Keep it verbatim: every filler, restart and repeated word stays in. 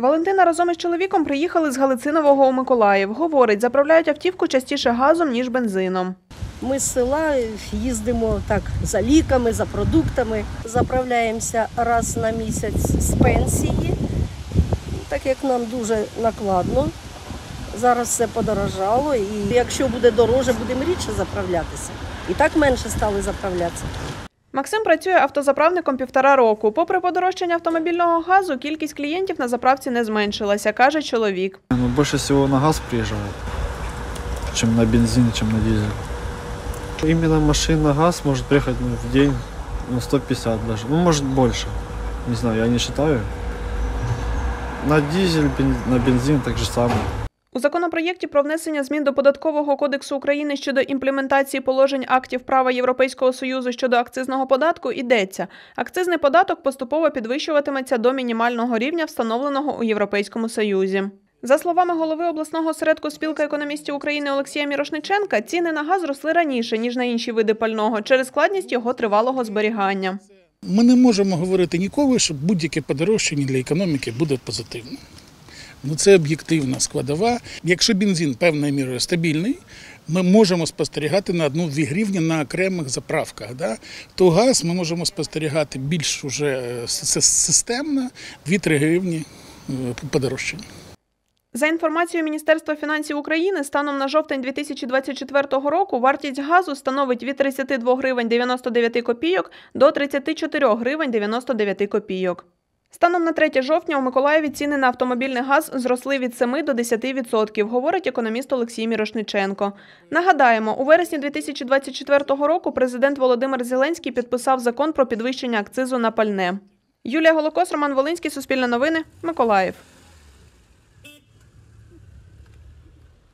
Валентина разом із чоловіком приїхали з Галицинового у Миколаїв. Говорить, заправляють автівку частіше газом, ніж бензином. Ми з села їздимо так за ліками, за продуктами. Заправляємося раз на місяць з пенсії, так як нам дуже накладно. Зараз все подорожало і якщо буде дорожче, будемо рідше заправлятися. І так менше стали заправлятися. Максим працює автозаправником півтора року. Попри подорожчання автомобільного газу, кількість клієнтів на заправці не зменшилася, каже чоловік. Ну, більше всього на газ приїжджають, ніж на бензин, ніж на дизель. Іменно машин на газ може приїхати ну, в день ну, сто пятьдесят даже, ну може більше. Не знаю, я не вважаю. На дизель, на бензин так же само. У законопроєкті про внесення змін до Податкового кодексу України щодо імплементації положень актів права Європейського Союзу щодо акцизного податку йдеться. Акцизний податок поступово підвищуватиметься до мінімального рівня, встановленого у Європейському Союзі. За словами голови обласного осередку Спілка економістів України Олексія Мірошниченка, ціни на газ зросли раніше, ніж на інші види пального, через складність його тривалого зберігання. Ми не можемо говорити ніколи, що будь-яке подорожчання для економіки буде позитивним. Ну, це об'єктивна складова. Якщо бензин певною мірою стабільний, ми можемо спостерігати на одну-дві гривні на окремих заправках. Да? То газ ми можемо спостерігати більш уже системно, дві-три гривні подорожчання. За інформацією Міністерства фінансів України, станом на жовтень дві тисячі двадцять четвертого року вартість газу становить від тридцяти двох гривень дев'яносто дев'ять копійок до тридцяти чотирьох гривень дев'яносто дев'ять копійок. Станом на третє жовтня у Миколаєві ціни на автомобільний газ зросли від семи до десяти відсотків, говорить економіст Олексій Мірошниченко. Нагадаємо, у вересні дві тисячі двадцять четвертого року президент Володимир Зеленський підписав закон про підвищення акцизу на пальне. Юлія Голокос, Роман Волинський, Суспільне новини, Миколаїв.